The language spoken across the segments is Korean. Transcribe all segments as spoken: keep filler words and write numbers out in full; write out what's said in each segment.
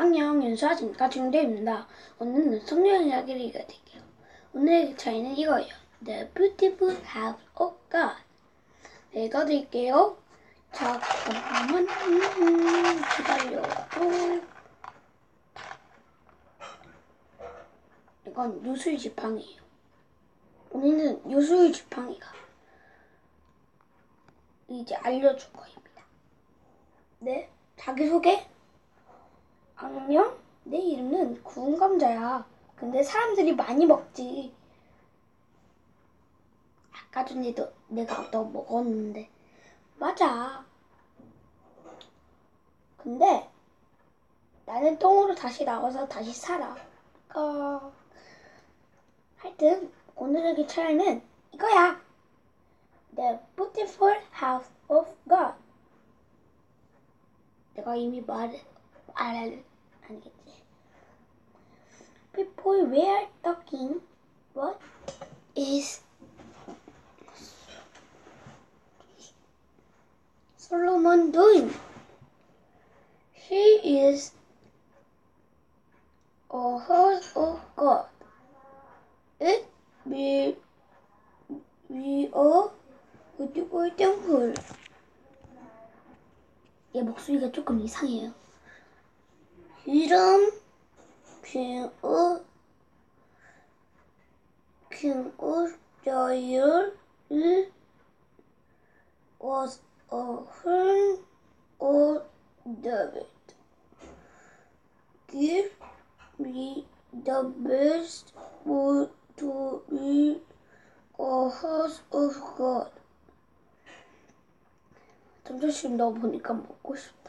안녕, 연수아진과 중대입니다. 오늘은 성경 이야기를 읽어드릴게요. 오늘의 차이는 이거예요. The Beautiful House of God. 네, 읽어드릴게요. 잠깐만 음, 기다려요. 이건 요술 지팡이에요. 오늘은 요술 지팡이가 이제 알려줄 거입니다. 네, 자기소개? 안녕? 내 이름은 구운 감자야. 근데 사람들이 많이 먹지. 아까 전에도 내가 너 먹었는데. 맞아. 근데 나는 똥으로 다시 나와서 다시 살아. 어... 하여튼 오늘의 차이는 이거야. The Beautiful House of God. 내가 이미 말을 알 아니겠지. People were talking. What is Solomon doing? He is a house of God. It will be a beautiful temple. 얘 목소리가 조금 이상해요. 이름 king of king of Jair was a son of David. Give me the best food to be a house of God. 점점씩 넣어보니까 먹고 싶다.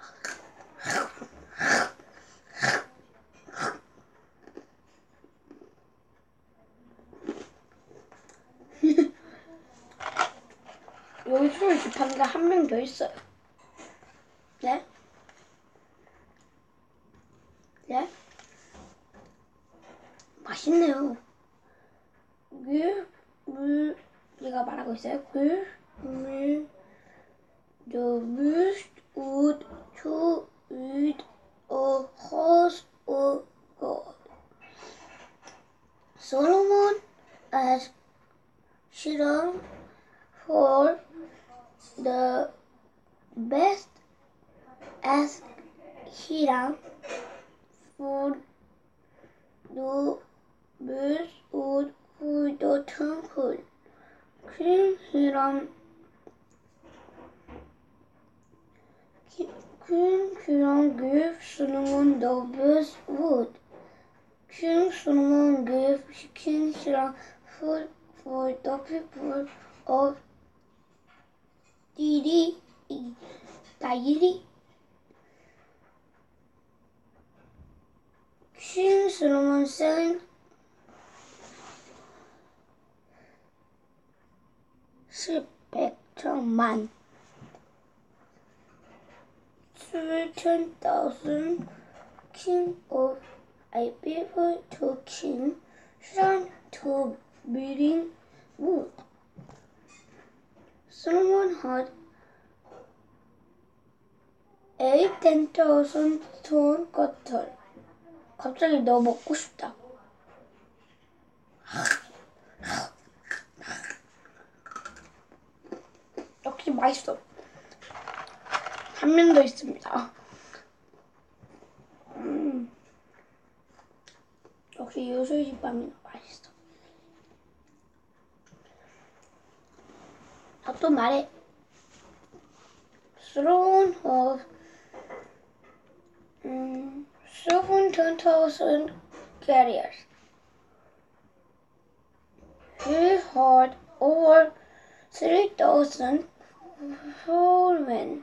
여기 술 지팡이가 한 명 더 있어요. 네? 네? 맛있네요. 그, 물, 얘가 말하고 있어요. 그, 물, the best wood to eat a house of God. Solomon asked Hiram for the best as Hiram for the best wood for the temple. King Hiram King Hiram gave Solomon the best wood. King Solomon gave King Hiram food for the people of Diri, Dairi. King Solomon sent 십백천만 ten thousand king of a people to King Hiram to building wood. Solomon had eight ten thousand stone cattle. 갑자기 너 먹고 싶다. 역시 맛있어. 한 명 더 있습니다. 음, 역시 요술집밥이 맛있어. 아, 또 말해. Throne of 음, seventeen thousand carriers. He had over three thousand foremen.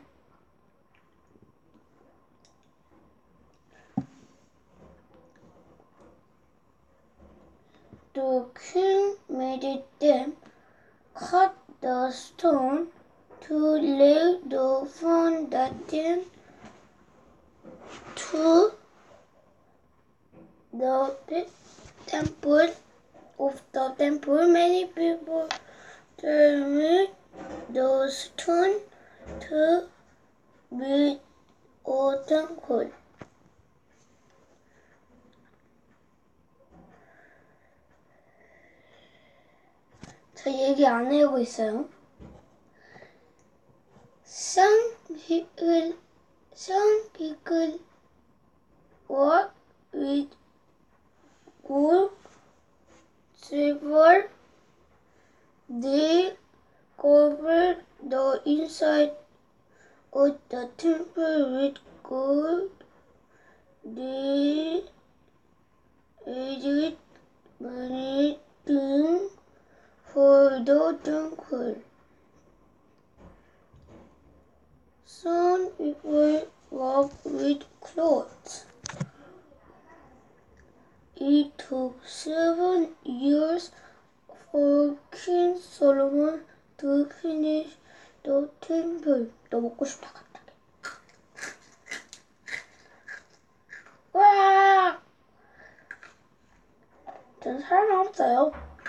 The king made them cut the stone to lay the foundation to the temple of the temple. Many people turned the stone to build a temple. 저 얘기 안 하고 있어요. Some people, some people work with gold, silver. They cover the inside of the temple with gold. They added many things for the temple. Some people work with clothes. It took seven years for King Solomon to finish the temple. 너 먹고 싶다 갑자기. 와! 전 사람 없어요.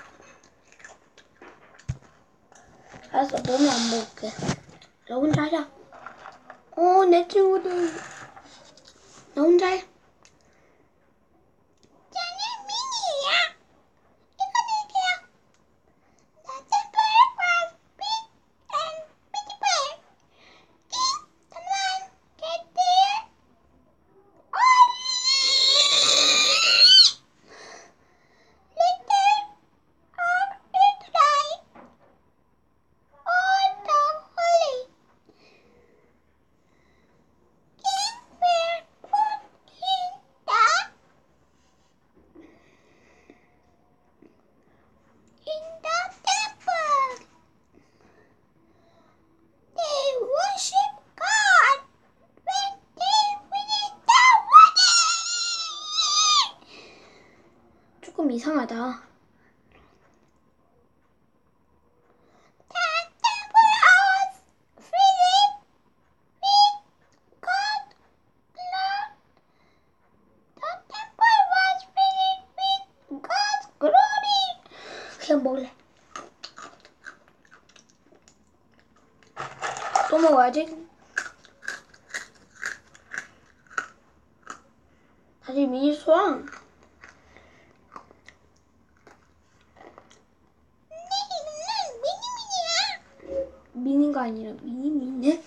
알았어, 너무 안 먹을게. 너 혼자 하자. 어, 내 친구들. 너 혼자 해. 저는 미니야. 이거 드릴게요. The temple was big and beautiful. King Solomon get there little of it right. All the holy king were put in the in the temple. They worship God when they finish the wedding. 조금 이상하다. 그냥 먹을래. 또 먹어야지. 다시 미니 수왕. 미니미니야. 미니가 아니라 미니미니.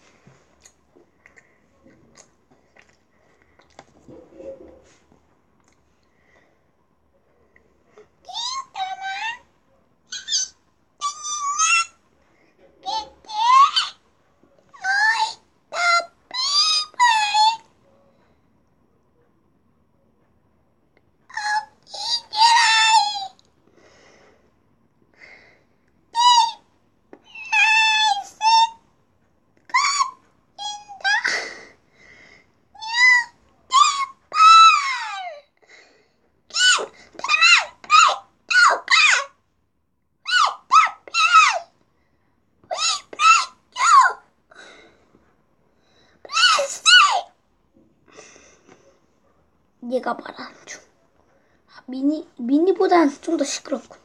얘가 말하는 중. 아, 미니, 미니보단 좀 더 시끄럽군.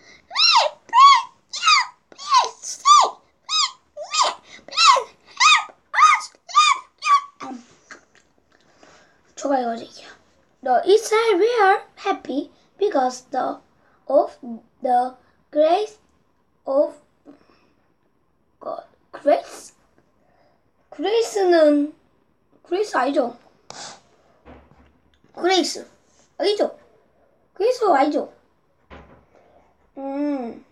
저가 이거지요. The Israel were happy because the, of the grace of God. Grace? 그레이스는 그레이스 아니죠? 그레이스 아니죠? 그레이스 아니죠? 음,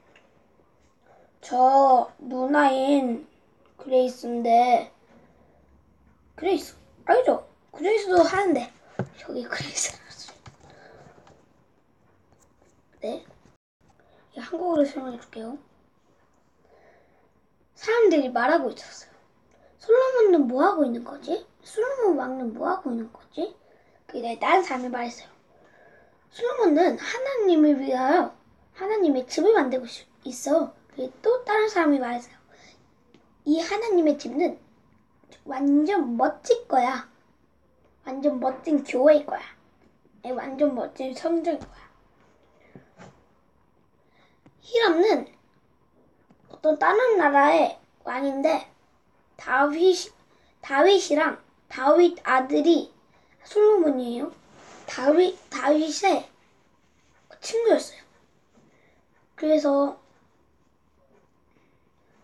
저 누나인 그레이스인데 그레이스 아니죠? 그레이스도 하는데 저기 그레이스 네, 한국어로 설명해 줄게요. 사람들이 말하고 있었어요. 솔로몬은 뭐 하고 있는 거지? 솔로몬 왕은 뭐 하고 있는 거지? 그게 다른 사람이 말했어요. 솔로몬은 하나님을 위하여 하나님의 집을 만들고 있어. 그게 또 다른 사람이 말했어요. 이 하나님의 집은 완전 멋질 거야. 완전 멋진 교회일 거야. 완전 멋진 성전일 거야. 히람은 어떤 다른 나라의 왕인데 다윗, 다윗이랑 다윗 아들이 솔로몬이에요. 다윗, 다윗의 친구였어요. 그래서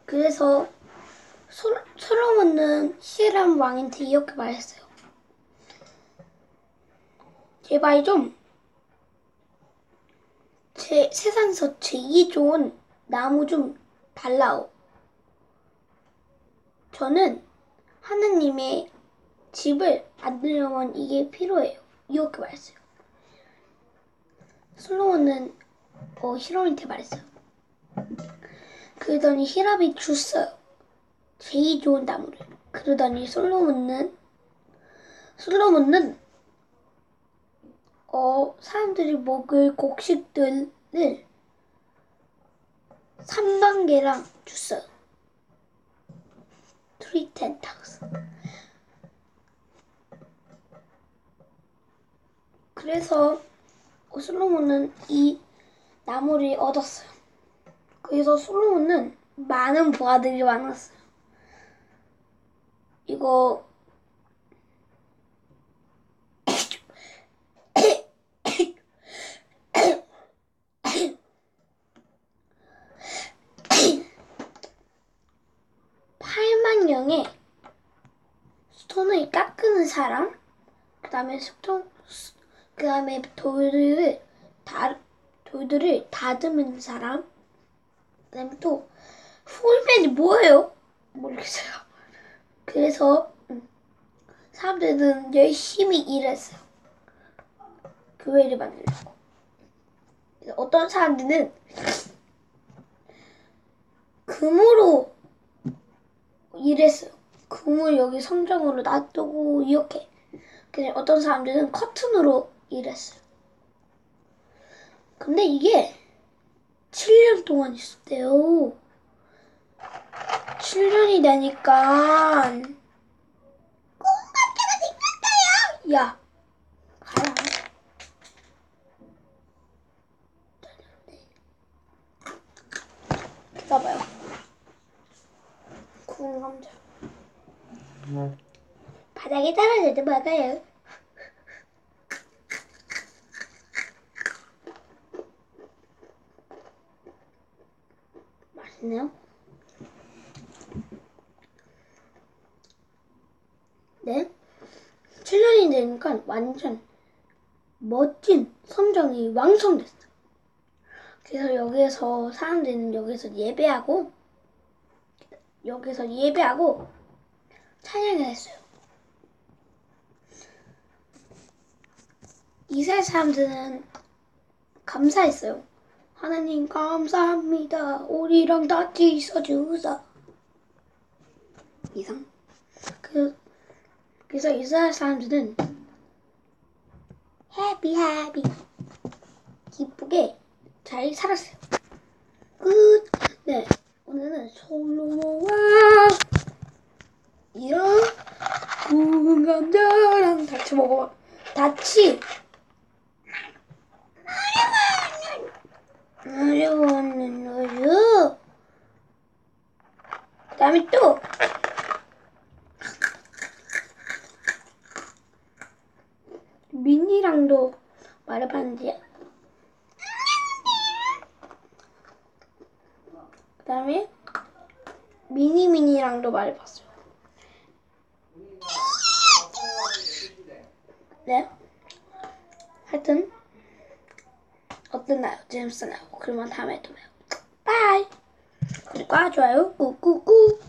그래서 솔, 솔로몬은 히람 왕한테 이렇게 말했어요. 제발 좀 제 세상에서 제일 좋은 나무 좀 달라오. 저는 하느님의 집을 만들려면 이게 필요해요. 이렇게 말했어요. 솔로몬은 어, 히람한테 말했어요. 그러더니 히람이 줬어요. 제일 좋은 나무를. 그러더니 솔로몬은 솔로몬은 어, 사람들이 먹을 곡식들을 삼만 개랑 줬어요. Three ten thousand. 그래서 솔로몬은 이 나무를 얻었어요. 그래서 솔로몬은 많은 부하들이 많았어요. 이거 팔만 명의 스톤을 깎는 사람, 그 다음에 스톤, 그 다음에 돌들을 다, 돌들을 다듬는 사람, 그 다음에 또 폴맨이 뭐예요? 모르겠어요. 그래서 음, 사람들은 열심히 일했어요. 교회를 만들려고. 어떤 사람들은 금으로 일했어요. 금을 여기 성전으로 놔두고 이렇게. 근데 어떤 사람들은 커튼으로 일했어요. 근데 이게 칠 년 동안 있었대요. 칠 년이 되니까 꽁갑개가 생겼어요. 야, 가라. 기다봐요. 구운 감자. 바닥에 떨어져도 먹어요. 맛있네요. 네. 칠 년이 되니까 완전 멋진 성전이 완성됐어요. 그래서 여기에서 사람들은 여기서 예배하고 여기서 예배하고 찬양을 했어요. 이스라엘 사람들은 감사했어요. 하나님 감사합니다. 우리랑 같이 있어주사. 이상. 그, 그래서 이스라엘 사람들은 해피 해피 기쁘게 잘 살았어요. 끝. 네, 오늘은 솔로몬과 이런 구운 감자랑 같이 먹어. 같이 어려워하는 우유. 그 다음에 또 미니랑도 말해봤는데 그 다음에 미니미니랑도 말해봤어요. 네? 하여튼 어땠나요? 재밌었나요? 그러면 다음에 또 봐요. 바이. 구독과 좋아요 꾹꾹꾹.